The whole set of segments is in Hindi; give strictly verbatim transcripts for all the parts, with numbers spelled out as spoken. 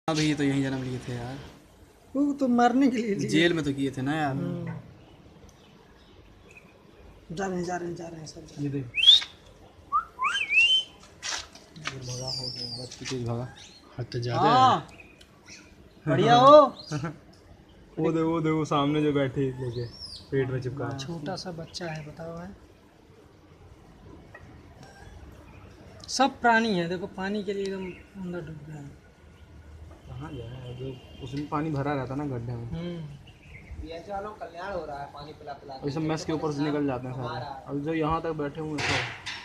अभी तो यहीं जन्म लिए थे यार। वो तो मरने के लिए लिए। जेल में तो किए थे ना यार। जा रहे हैं जा रहे हैं जा रहे हैं सब। ये देख भगा हो गया तेज भगा। हद ज्यादा है। बढ़िया हो। वो दे वो दे वो सामने जो बैठे लेके पेट में चिपका। छोटा सा बच्चा है बताओ है। सब प्राणी है देखो पानी के लिए एकदम अंदर डूब गया है। कहाँ जाए जो उसमें पानी भरा रहता ना गड्ढे में। बीएच वालों का कल्याण हो रहा है पानी पिला पिला और सब मैस के ऊपर से निकल जाते हैं सारे। अब जो यहाँ तक बैठे हुए हैं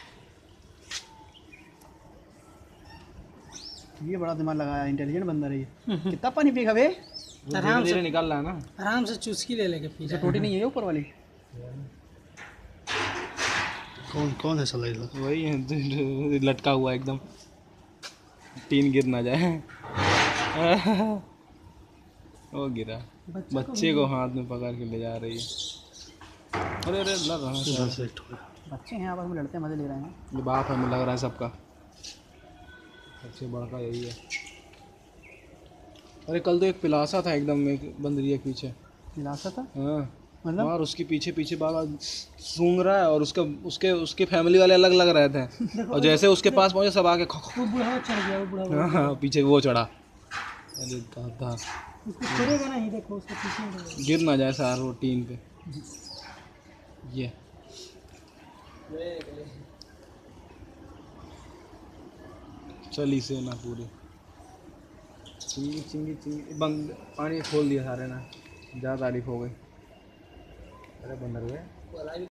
ये बड़ा दिमाग लगाया इंटेलिजेंट बंदा रही है। कितना पानी पिएगा बे? आराम से निकल रहा है ना। आराम से चुस्की ले लेके पी। टोटी नहीं है ऊपर वाली। कौन कौन है साला इधर? वही है लटका हुआ एकदम टीन गिर ना जाए। वो गिरा बच्चे को हाथ में पकड़ के ले जा रही है। अरे अरे लड़ रहा है बच्चे हैं आपस में लड़ते मजे ले रहे हैं। ये बाप हमें लग रहा है सबका सबसे बड़ा यही है। अरे कल तो एक पिलासा था एकदम एक बंदरिया के पीछे। पिलासा था हाँ मतलब और उसके पीछे पीछे बाबा सूंघ रहा है और उसका उसके उसके फैमिली वाले अलग लग रहे थे और जैसे उसके पास पहुंचे सब आके वो बुढ़ा चढ़ गया वो बुढ़ा हाँ पीछे वो चढ़ा। अरे दादा गिरेगा नहीं देखो उसके पीछे गिर ना जाए सारा वो टीन पे। ये चली से ना पूरी चिंगी चिंगी चिंगी बंद पानी खोल दिया सारे ना ज़्यादा तारीफ हो गई। अरे बंदर गए।